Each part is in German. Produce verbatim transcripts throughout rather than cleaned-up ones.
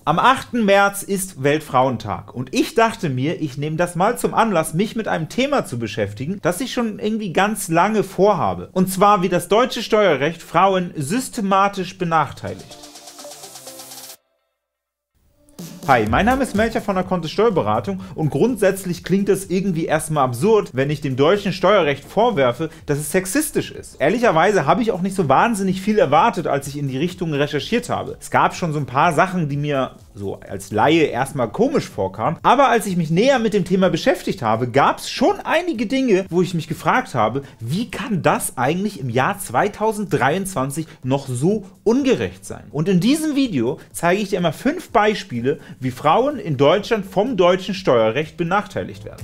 Am achten März ist Weltfrauentag und ich dachte mir, ich nehme das mal zum Anlass, mich mit einem Thema zu beschäftigen, das ich schon irgendwie ganz lange vorhabe. Und zwar, wie das deutsche Steuerrecht Frauen systematisch benachteiligt. Hi, mein Name ist Melcher von der Kontist Steuerberatung und grundsätzlich klingt es irgendwie erstmal absurd, wenn ich dem deutschen Steuerrecht vorwerfe, dass es sexistisch ist. Ehrlicherweise habe ich auch nicht so wahnsinnig viel erwartet, als ich in die Richtung recherchiert habe. Es gab schon so ein paar Sachen, die mir so als Laie erstmal komisch vorkamen, aber als ich mich näher mit dem Thema beschäftigt habe, gab es schon einige Dinge, wo ich mich gefragt habe, wie kann das eigentlich im Jahr zweitausenddreiundzwanzig noch so ungerecht sein? Und in diesem Video zeige ich dir einmal fünf Beispiele, wie Frauen in Deutschland vom deutschen Steuerrecht benachteiligt werden.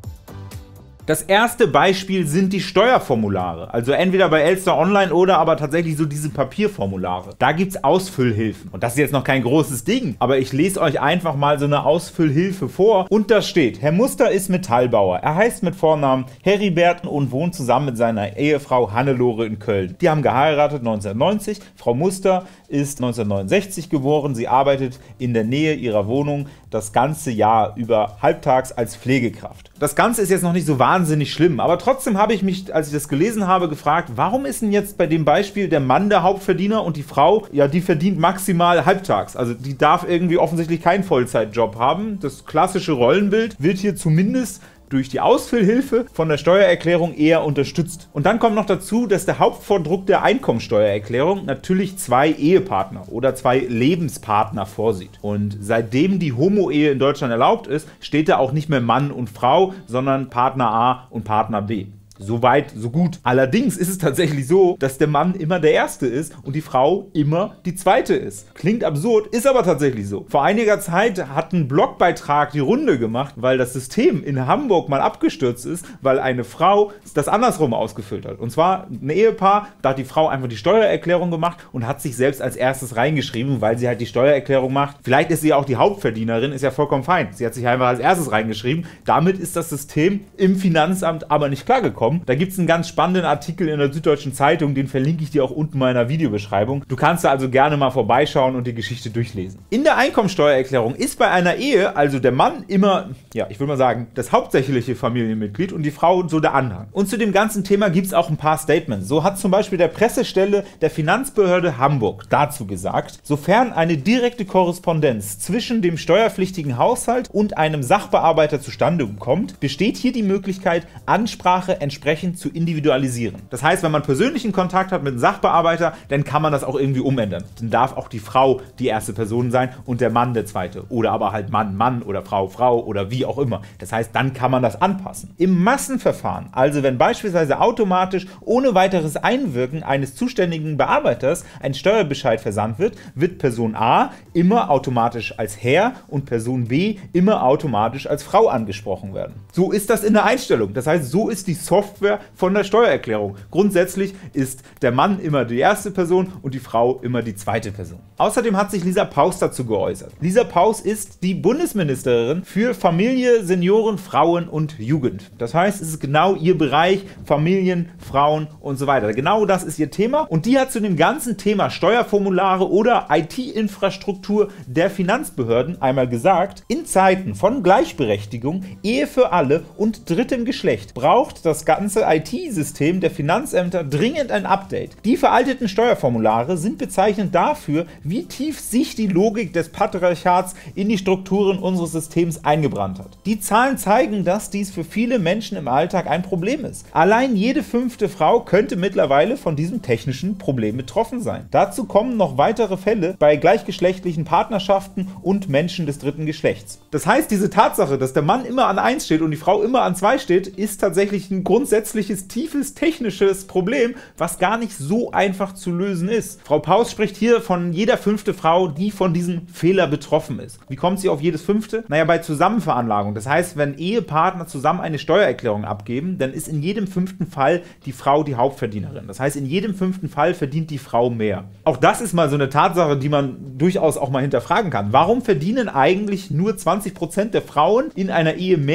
Das erste Beispiel sind die Steuerformulare, also entweder bei Elster Online oder aber tatsächlich so diese Papierformulare. Da gibt es Ausfüllhilfen und das ist jetzt noch kein großes Ding, aber ich lese euch einfach mal so eine Ausfüllhilfe vor und da steht: Herr Muster ist Metallbauer, er heißt mit Vornamen Heribert und wohnt zusammen mit seiner Ehefrau Hannelore in Köln. Die haben geheiratet neunzehnhundertneunzig, Frau Muster ist neunzehnhundertneunundsechzig geboren, sie arbeitet in der Nähe ihrer Wohnung das ganze Jahr über halbtags als Pflegekraft. Das Ganze ist jetzt noch nicht so wahnsinnig schlimm, aber trotzdem habe ich mich, als ich das gelesen habe, gefragt, warum ist denn jetzt bei dem Beispiel der Mann der Hauptverdiener und die Frau, ja, die verdient maximal halbtags, also die darf irgendwie offensichtlich keinen Vollzeitjob haben. Das klassische Rollenbild wird hier zumindest durch die Ausfüllhilfe von der Steuererklärung eher unterstützt. Und dann kommt noch dazu, dass der Hauptvordruck der Einkommensteuererklärung natürlich zwei Ehepartner oder zwei Lebenspartner vorsieht. Und seitdem die Homo-Ehe in Deutschland erlaubt ist, steht da auch nicht mehr Mann und Frau, sondern Partner A und Partner B. Soweit, so gut. Allerdings ist es tatsächlich so, dass der Mann immer der Erste ist und die Frau immer die Zweite ist. Klingt absurd, ist aber tatsächlich so. Vor einiger Zeit hat ein Blogbeitrag die Runde gemacht, weil das System in Hamburg mal abgestürzt ist, weil eine Frau das andersrum ausgefüllt hat. Und zwar ein Ehepaar, da hat die Frau einfach die Steuererklärung gemacht und hat sich selbst als erstes reingeschrieben, weil sie halt die Steuererklärung macht. Vielleicht ist sie auch die Hauptverdienerin, ist ja vollkommen fein. Sie hat sich einfach als erstes reingeschrieben. Damit ist das System im Finanzamt aber nicht klargekommen. Da gibt es einen ganz spannenden Artikel in der Süddeutschen Zeitung, den verlinke ich dir auch unten mal in der Videobeschreibung. Du kannst da also gerne mal vorbeischauen und die Geschichte durchlesen. In der Einkommensteuererklärung ist bei einer Ehe also der Mann immer, ja, ich würde mal sagen, das hauptsächliche Familienmitglied und die Frau so der Anhang. Und zu dem ganzen Thema gibt es auch ein paar Statements. So hat zum Beispiel der Pressestelle der Finanzbehörde Hamburg dazu gesagt, sofern eine direkte Korrespondenz zwischen dem steuerpflichtigen Haushalt und einem Sachbearbeiter zustande kommt, besteht hier die Möglichkeit, Ansprache entsprechend zu individualisieren. Das heißt, wenn man persönlichen Kontakt hat mit einem Sachbearbeiter, dann kann man das auch irgendwie umändern. Dann darf auch die Frau die erste Person sein und der Mann der zweite. Oder aber halt Mann, Mann oder Frau, Frau oder wie auch immer. Das heißt, dann kann man das anpassen. Im Massenverfahren, also wenn beispielsweise automatisch ohne weiteres Einwirken eines zuständigen Bearbeiters ein Steuerbescheid versandt wird, wird Person A immer automatisch als Herr und Person B immer automatisch als Frau angesprochen werden. So ist das in der Einstellung. Das heißt, so ist die Software von der Steuererklärung. Grundsätzlich ist der Mann immer die erste Person und die Frau immer die zweite Person. Außerdem hat sich Lisa Paus dazu geäußert. Lisa Paus ist die Bundesministerin für Familie, Senioren, Frauen und Jugend. Das heißt, es ist genau ihr Bereich, Familien, Frauen und so weiter. Genau das ist ihr Thema und die hat zu dem ganzen Thema Steuerformulare oder I T-Infrastruktur der Finanzbehörden einmal gesagt: In Zeiten von Gleichberechtigung, Ehe für alle und drittem Geschlecht braucht das ganze I T-System der Finanzämter dringend ein Update. Die veralteten Steuerformulare sind bezeichnend dafür, wie tief sich die Logik des Patriarchats in die Strukturen unseres Systems eingebrannt hat. Die Zahlen zeigen, dass dies für viele Menschen im Alltag ein Problem ist. Allein jede fünfte Frau könnte mittlerweile von diesem technischen Problem betroffen sein. Dazu kommen noch weitere Fälle bei gleichgeschlechtlichen Partnerschaften und Menschen des dritten Geschlechts. Das heißt, diese Tatsache, dass der Mann immer an eins steht und die Frau immer an zwei steht, ist tatsächlich ein grundsätzliches, tiefes, technisches Problem, was gar nicht so einfach zu lösen ist. Frau Paus spricht hier von jeder fünfte Frau, die von diesem Fehler betroffen ist. Wie kommt sie auf jedes fünfte? Naja, bei Zusammenveranlagung. Das heißt, wenn Ehepartner zusammen eine Steuererklärung abgeben, dann ist in jedem fünften Fall die Frau die Hauptverdienerin. Das heißt, in jedem fünften Fall verdient die Frau mehr. Auch das ist mal so eine Tatsache, die man durchaus auch mal hinterfragen kann. Warum verdienen eigentlich nur zwanzig Prozent der Frauen in einer Ehe mehr als der Mann?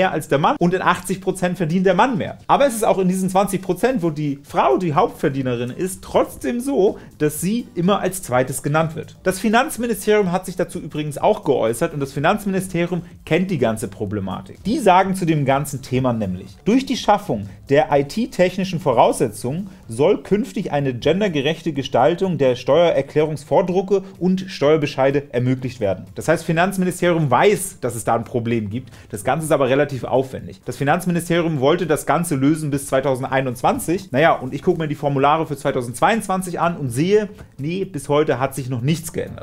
Mann und in achtzig Prozent verdient der Mann mehr. Aber es ist auch in diesen zwanzig Prozent, wo die Frau die Hauptverdienerin ist, trotzdem so, dass sie immer als zweites genannt wird. Das Finanzministerium hat sich dazu übrigens auch geäußert und das Finanzministerium kennt die ganze Problematik. Die sagen zu dem ganzen Thema nämlich: Durch die Schaffung der I T-technischen Voraussetzungen soll künftig eine gendergerechte Gestaltung der Steuererklärungsvordrucke und Steuerbescheide ermöglicht werden. Das heißt, das Finanzministerium weiß, dass es da ein Problem gibt. Das Ganze ist aber relativ aufwendig. Das Finanzministerium wollte das Ganze lösen bis zweitausendeinundzwanzig. Naja, und ich gucke mir die Formulare für zweitausendzweiundzwanzig an und sehe, nee, bis heute hat sich noch nichts geändert.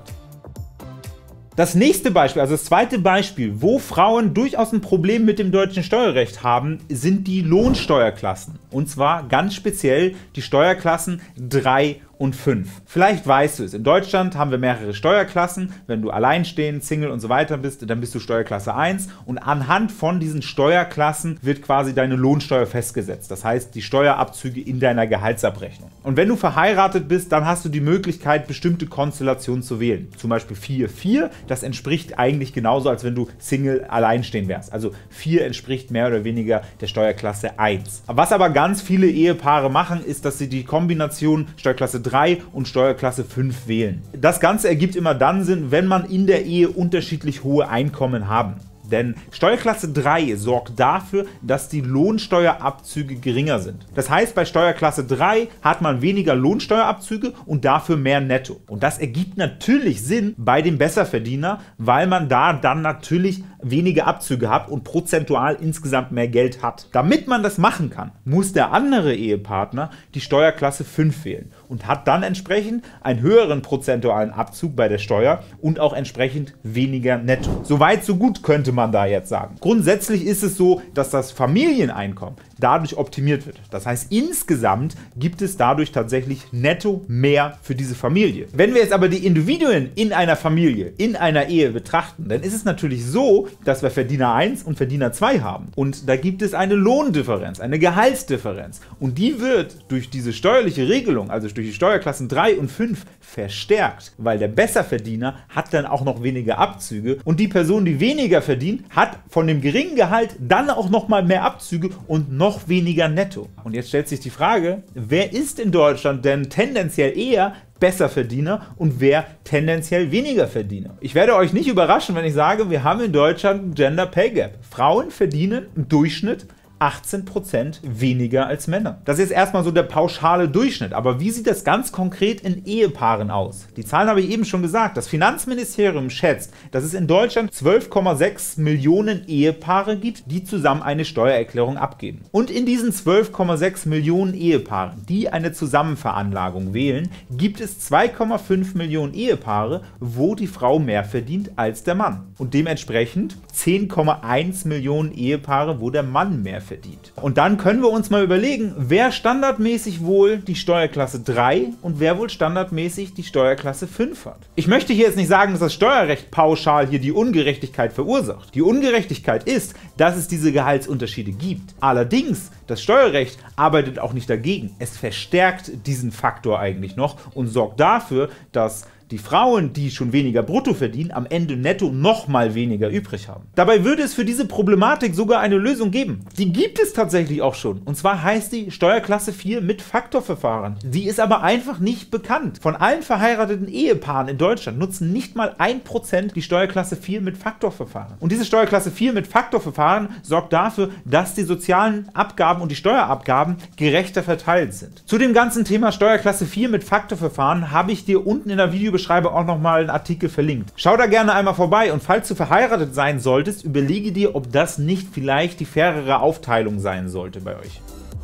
Das nächste Beispiel, also das zweite Beispiel, wo Frauen durchaus ein Problem mit dem deutschen Steuerrecht haben, sind die Lohnsteuerklassen. Und zwar ganz speziell die Steuerklassen drei und fünf. Vielleicht weißt du es, in Deutschland haben wir mehrere Steuerklassen. Wenn du alleinstehend, Single und so weiter bist, dann bist du Steuerklasse eins und anhand von diesen Steuerklassen wird quasi deine Lohnsteuer festgesetzt. Das heißt, die Steuerabzüge in deiner Gehaltsabrechnung. Und wenn du verheiratet bist, dann hast du die Möglichkeit, bestimmte Konstellationen zu wählen. Zum Beispiel vier vier, das entspricht eigentlich genauso, als wenn du Single alleinstehend wärst. Also vier entspricht mehr oder weniger der Steuerklasse eins. Was aber ganz viele Ehepaare machen, ist, dass sie die Kombination Steuerklasse drei und Steuerklasse fünf wählen. Das Ganze ergibt immer dann Sinn, wenn man in der Ehe unterschiedlich hohe Einkommen haben. Denn Steuerklasse drei sorgt dafür, dass die Lohnsteuerabzüge geringer sind. Das heißt, bei Steuerklasse drei hat man weniger Lohnsteuerabzüge und dafür mehr Netto. Und das ergibt natürlich Sinn bei dem Besserverdiener, weil man da dann natürlich weniger Abzüge hat und prozentual insgesamt mehr Geld hat. Damit man das machen kann, muss der andere Ehepartner die Steuerklasse fünf wählen und hat dann entsprechend einen höheren prozentualen Abzug bei der Steuer und auch entsprechend weniger Netto. Soweit, so gut, könnte man da jetzt sagen. Grundsätzlich ist es so, dass das Familieneinkommen dadurch optimiert wird. Das heißt, insgesamt gibt es dadurch tatsächlich netto mehr für diese Familie. Wenn wir jetzt aber die Individuen in einer Familie, in einer Ehe betrachten, dann ist es natürlich so, dass wir Verdiener eins und Verdiener zwei haben. Und da gibt es eine Lohndifferenz, eine Gehaltsdifferenz. Und die wird durch diese steuerliche Regelung, also durch die Steuerklassen drei und fünf, verstärkt, weil der Besserverdiener hat dann auch noch weniger Abzüge und die Person, die weniger verdient, hat von dem geringen Gehalt dann auch noch mal mehr Abzüge und noch weniger netto. Und jetzt stellt sich die Frage, wer ist in Deutschland denn tendenziell eher Besserverdiener und wer tendenziell weniger Verdiener? Ich werde euch nicht überraschen, wenn ich sage, wir haben in Deutschland ein Gender Pay Gap. Frauen verdienen im Durchschnitt achtzehn Prozent weniger als Männer. Das ist erstmal so der pauschale Durchschnitt. Aber wie sieht das ganz konkret in Ehepaaren aus? Die Zahlen habe ich eben schon gesagt. Das Finanzministerium schätzt, dass es in Deutschland zwölf Komma sechs Millionen Ehepaare gibt, die zusammen eine Steuererklärung abgeben. Und in diesen zwölf Komma sechs Millionen Ehepaaren, die eine Zusammenveranlagung wählen, gibt es zwei Komma fünf Millionen Ehepaare, wo die Frau mehr verdient als der Mann. Und dementsprechend zehn Komma eins Millionen Ehepaare, wo der Mann mehr verdient. Und dann können wir uns mal überlegen, wer standardmäßig wohl die Steuerklasse drei und wer wohl standardmäßig die Steuerklasse fünf hat. Ich möchte hier jetzt nicht sagen, dass das Steuerrecht pauschal hier die Ungerechtigkeit verursacht. Die Ungerechtigkeit ist, dass es diese Gehaltsunterschiede gibt. Allerdings, das Steuerrecht arbeitet auch nicht dagegen. Es verstärkt diesen Faktor eigentlich noch und sorgt dafür, dass die Frauen, die schon weniger brutto verdienen, am Ende netto noch mal weniger übrig haben. Dabei würde es für diese Problematik sogar eine Lösung geben. Die gibt es tatsächlich auch schon. Und zwar heißt die Steuerklasse vier mit Faktorverfahren. Die ist aber einfach nicht bekannt. Von allen verheirateten Ehepaaren in Deutschland nutzen nicht mal ein Prozent die Steuerklasse vier mit Faktorverfahren. Und diese Steuerklasse vier mit Faktorverfahren sorgt dafür, dass die sozialen Abgaben und die Steuerabgaben gerechter verteilt sind. Zu dem ganzen Thema Steuerklasse vier mit Faktorverfahren habe ich dir unten in der Videobeschreibung auch nochmal einen Artikel verlinkt. Schau da gerne einmal vorbei und falls du verheiratet sein solltest, überlege dir, ob das nicht vielleicht die fairere Aufteilung sein sollte bei euch.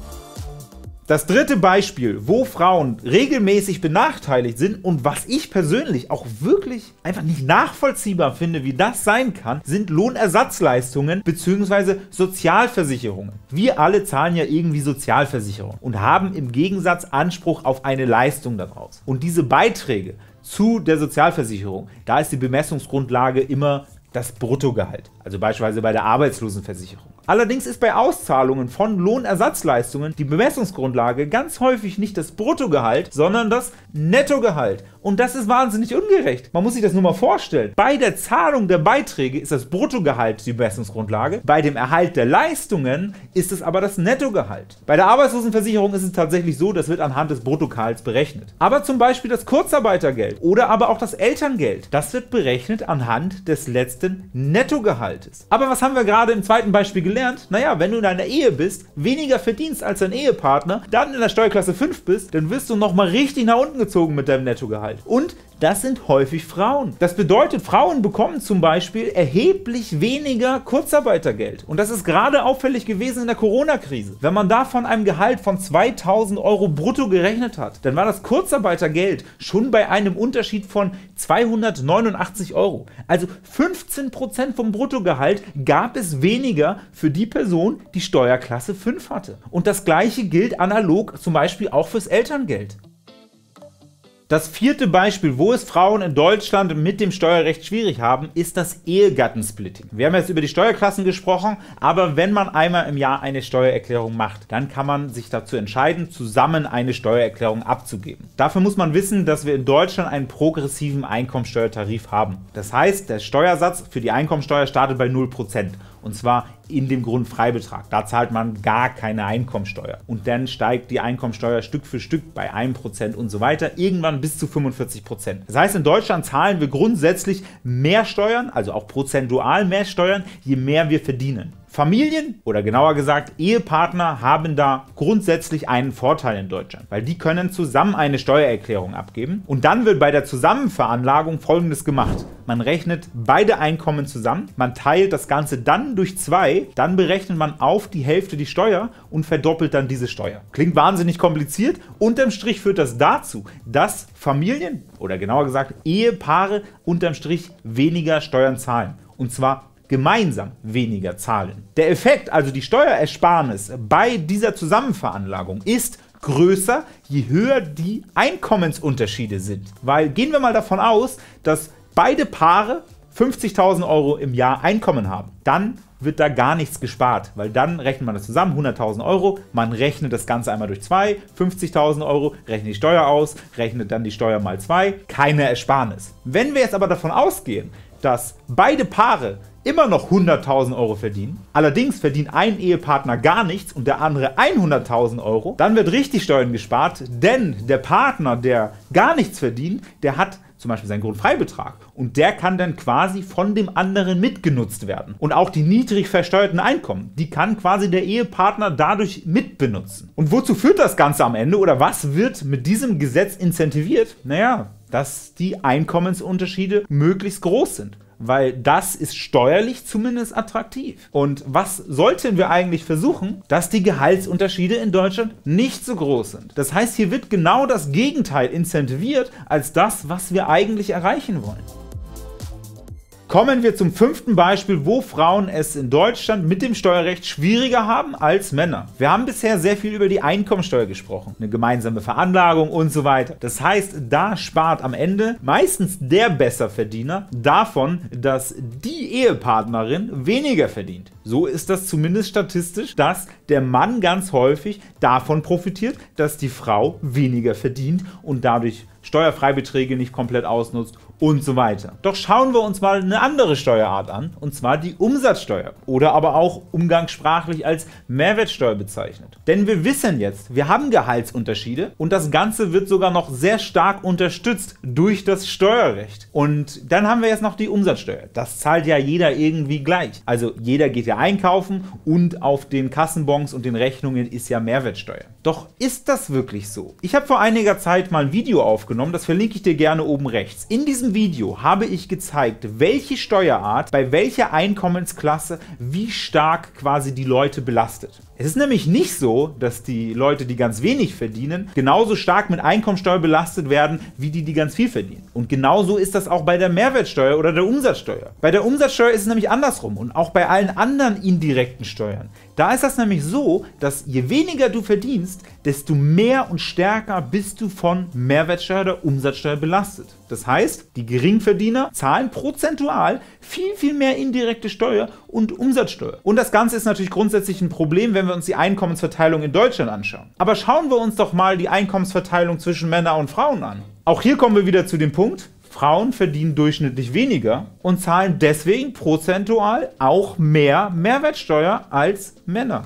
Das dritte Beispiel, wo Frauen regelmäßig benachteiligt sind und was ich persönlich auch wirklich einfach nicht nachvollziehbar finde, wie das sein kann, sind Lohnersatzleistungen bzw. Sozialversicherungen. Wir alle zahlen ja irgendwie Sozialversicherung und haben im Gegensatz Anspruch auf eine Leistung daraus. Und diese Beiträge zu der Sozialversicherung, da ist die Bemessungsgrundlage immer das Bruttogehalt, also beispielsweise bei der Arbeitslosenversicherung. Allerdings ist bei Auszahlungen von Lohnersatzleistungen die Bemessungsgrundlage ganz häufig nicht das Bruttogehalt, sondern das Nettogehalt. Und das ist wahnsinnig ungerecht. Man muss sich das nur mal vorstellen. Bei der Zahlung der Beiträge ist das Bruttogehalt die Bemessungsgrundlage, bei dem Erhalt der Leistungen ist es aber das Nettogehalt. Bei der Arbeitslosenversicherung ist es tatsächlich so, das wird anhand des Bruttogehalts berechnet. Aber zum Beispiel das Kurzarbeitergeld oder aber auch das Elterngeld, das wird berechnet anhand des letzten Nettogehaltes. Aber was haben wir gerade im zweiten Beispiel gelernt? Naja, wenn du in einer Ehe bist, weniger verdienst als dein Ehepartner, dann in der Steuerklasse fünf bist, dann wirst du nochmal richtig nach unten gezogen mit deinem Nettogehalt. Und das sind häufig Frauen. Das bedeutet, Frauen bekommen zum Beispiel erheblich weniger Kurzarbeitergeld. Und das ist gerade auffällig gewesen in der Corona-Krise. Wenn man da von einem Gehalt von zweitausend Euro brutto gerechnet hat, dann war das Kurzarbeitergeld schon bei einem Unterschied von zweihundertneunundachtzig Euro. Also fünfzehn Prozent vom Bruttogehalt gab es weniger für die Person, die Steuerklasse fünf hatte. Und das gleiche gilt analog zum Beispiel auch fürs Elterngeld. Das vierte Beispiel, wo es Frauen in Deutschland mit dem Steuerrecht schwierig haben, ist das Ehegattensplitting. Wir haben jetzt über die Steuerklassen gesprochen, aber wenn man einmal im Jahr eine Steuererklärung macht, dann kann man sich dazu entscheiden, zusammen eine Steuererklärung abzugeben. Dafür muss man wissen, dass wir in Deutschland einen progressiven Einkommensteuertarif haben. Das heißt, der Steuersatz für die Einkommensteuer startet bei null Prozent. Und zwar in dem Grundfreibetrag. Da zahlt man gar keine Einkommensteuer. Und dann steigt die Einkommensteuer Stück für Stück bei ein Prozent und so weiter, irgendwann bis zu fünfundvierzig Prozent. Das heißt, in Deutschland zahlen wir grundsätzlich mehr Steuern, also auch prozentual mehr Steuern, je mehr wir verdienen. Familien oder genauer gesagt Ehepartner haben da grundsätzlich einen Vorteil in Deutschland, weil die können zusammen eine Steuererklärung abgeben und dann wird bei der Zusammenveranlagung Folgendes gemacht. Man rechnet beide Einkommen zusammen, man teilt das Ganze dann durch zwei, dann berechnet man auf die Hälfte die Steuer und verdoppelt dann diese Steuer. Klingt wahnsinnig kompliziert, unterm Strich führt das dazu, dass Familien oder genauer gesagt Ehepaare unterm Strich weniger Steuern zahlen und zwar gemeinsam weniger zahlen. Der Effekt, also die Steuerersparnis bei dieser Zusammenveranlagung, ist größer, je höher die Einkommensunterschiede sind. Weil gehen wir mal davon aus, dass beide Paare fünfzigtausend Euro im Jahr Einkommen haben. Dann wird da gar nichts gespart, weil dann rechnet man das zusammen, hunderttausend Euro, man rechnet das Ganze einmal durch zwei, fünfzigtausend Euro, rechnet die Steuer aus, rechnet dann die Steuer mal zwei, keine Ersparnis. Wenn wir jetzt aber davon ausgehen, dass beide Paare immer noch hunderttausend Euro verdienen, allerdings verdient ein Ehepartner gar nichts und der andere hunderttausend Euro, dann wird richtig Steuern gespart, denn der Partner, der gar nichts verdient, der hat zum Beispiel seinen Grundfreibetrag und der kann dann quasi von dem anderen mitgenutzt werden. Und auch die niedrig versteuerten Einkommen, die kann quasi der Ehepartner dadurch mitbenutzen. Und wozu führt das Ganze am Ende oder was wird mit diesem Gesetz incentiviert? Naja, dass die Einkommensunterschiede möglichst groß sind. Weil das ist steuerlich zumindest attraktiv. Und was sollten wir eigentlich versuchen? Dass die Gehaltsunterschiede in Deutschland nicht so groß sind. Das heißt, hier wird genau das Gegenteil incentiviert als das, was wir eigentlich erreichen wollen. Kommen wir zum fünften Beispiel, wo Frauen es in Deutschland mit dem Steuerrecht schwieriger haben als Männer. Wir haben bisher sehr viel über die Einkommensteuer gesprochen, eine gemeinsame Veranlagung und so weiter. Das heißt, da spart am Ende meistens der Besserverdiener davon, dass die Ehepartnerin weniger verdient. So ist das zumindest statistisch, dass der Mann ganz häufig davon profitiert, dass die Frau weniger verdient und dadurch Steuerfreibeträge nicht komplett ausnutzt und so weiter. Doch schauen wir uns mal eine andere Steuerart an, und zwar die Umsatzsteuer oder aber auch umgangssprachlich als Mehrwertsteuer bezeichnet. Denn wir wissen jetzt, wir haben Gehaltsunterschiede und das Ganze wird sogar noch sehr stark unterstützt durch das Steuerrecht. Und dann haben wir jetzt noch die Umsatzsteuer. Das zahlt ja jeder irgendwie gleich. Also jeder geht ja einkaufen und auf den Kassenbons und den Rechnungen ist ja Mehrwertsteuer. Doch ist das wirklich so? Ich habe vor einiger Zeit mal ein Video aufgenommen, das verlinke ich dir gerne oben rechts. In diesem Video habe ich gezeigt, welche Steuerart bei welcher Einkommensklasse wie stark quasi die Leute belastet. Es ist nämlich nicht so, dass die Leute, die ganz wenig verdienen, genauso stark mit Einkommensteuer belastet werden, wie die, die ganz viel verdienen. Und genauso ist das auch bei der Mehrwertsteuer oder der Umsatzsteuer. Bei der Umsatzsteuer ist es nämlich andersrum und auch bei allen anderen indirekten Steuern. Da ist das nämlich so, dass je weniger du verdienst, desto mehr und stärker bist du von Mehrwertsteuer oder Umsatzsteuer belastet. Das heißt, die Geringverdiener zahlen prozentual viel, viel mehr indirekte Steuer und Umsatzsteuer. Und das Ganze ist natürlich grundsätzlich ein Problem, wenn wir uns die Einkommensverteilung in Deutschland anschauen. Aber schauen wir uns doch mal die Einkommensverteilung zwischen Männern und Frauen an. Auch hier kommen wir wieder zu dem Punkt, Frauen verdienen durchschnittlich weniger und zahlen deswegen prozentual auch mehr Mehrwertsteuer als Männer.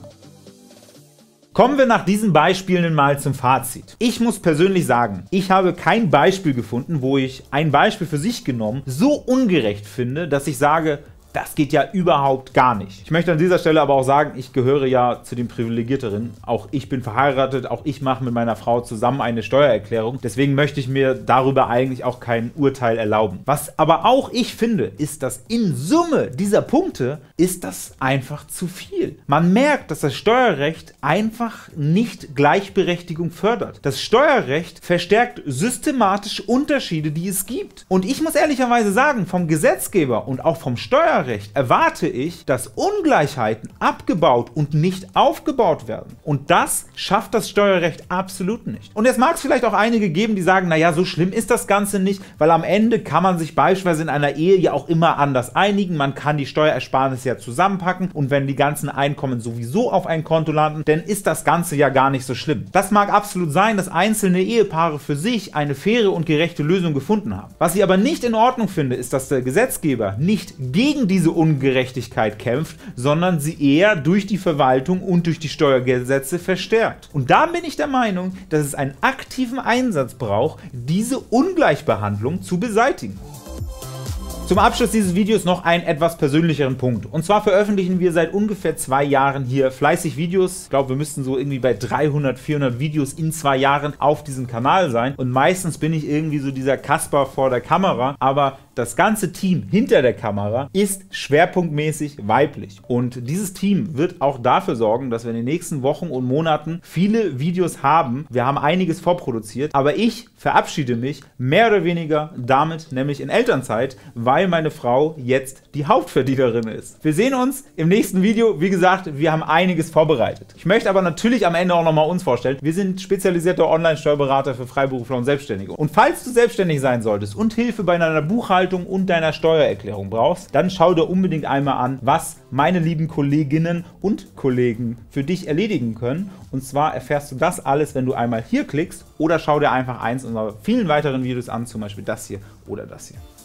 Kommen wir nach diesen Beispielen mal zum Fazit. Ich muss persönlich sagen, ich habe kein Beispiel gefunden, wo ich ein Beispiel für sich genommen so ungerecht finde, dass ich sage, das geht ja überhaupt gar nicht. Ich möchte an dieser Stelle aber auch sagen, ich gehöre ja zu den Privilegierteren. Auch ich bin verheiratet, auch ich mache mit meiner Frau zusammen eine Steuererklärung. Deswegen möchte ich mir darüber eigentlich auch kein Urteil erlauben. Was aber auch ich finde, ist, dass in Summe dieser Punkte ist das einfach zu viel. Man merkt, dass das Steuerrecht einfach nicht Gleichberechtigung fördert. Das Steuerrecht verstärkt systematisch Unterschiede, die es gibt. Und ich muss ehrlicherweise sagen, vom Gesetzgeber und auch vom Steuerrecht erwarte ich, dass Ungleichheiten abgebaut und nicht aufgebaut werden. Und das schafft das Steuerrecht absolut nicht. Und jetzt mag es vielleicht auch einige geben, die sagen, naja, so schlimm ist das Ganze nicht, weil am Ende kann man sich beispielsweise in einer Ehe ja auch immer anders einigen, man kann die Steuerersparnisse ja zusammenpacken und wenn die ganzen Einkommen sowieso auf ein Konto landen, dann ist das Ganze ja gar nicht so schlimm. Das mag absolut sein, dass einzelne Ehepaare für sich eine faire und gerechte Lösung gefunden haben. Was ich aber nicht in Ordnung finde, ist, dass der Gesetzgeber nicht gegen die diese Ungerechtigkeit kämpft, sondern sie eher durch die Verwaltung und durch die Steuergesetze verstärkt. Und da bin ich der Meinung, dass es einen aktiven Einsatz braucht, diese Ungleichbehandlung zu beseitigen. Zum Abschluss dieses Videos noch einen etwas persönlicheren Punkt. Und zwar veröffentlichen wir seit ungefähr zwei Jahren hier fleißig Videos. Ich glaube, wir müssten so irgendwie bei dreihundert, vierhundert Videos in zwei Jahren auf diesem Kanal sein. Und meistens bin ich irgendwie so dieser Kasper vor der Kamera, aber das ganze Team hinter der Kamera ist schwerpunktmäßig weiblich. Und dieses Team wird auch dafür sorgen, dass wir in den nächsten Wochen und Monaten viele Videos haben. Wir haben einiges vorproduziert, aber ich verabschiede mich mehr oder weniger damit, nämlich in Elternzeit, weil meine Frau jetzt die Hauptverdienerin ist. Wir sehen uns im nächsten Video. Wie gesagt, wir haben einiges vorbereitet. Ich möchte aber natürlich am Ende auch nochmal uns vorstellen. Wir sind spezialisierter Online-Steuerberater für Freiberufler und Selbstständige. Und falls du selbstständig sein solltest und Hilfe bei deiner Buchhaltung und deiner Steuererklärung brauchst, dann schau dir unbedingt einmal an, was meine lieben Kolleginnen und Kollegen für dich erledigen können. Und zwar erfährst du das alles, wenn du einmal hier klickst oder schau dir einfach eins unserer vielen weiteren Videos an, zum Beispiel das hier oder das hier.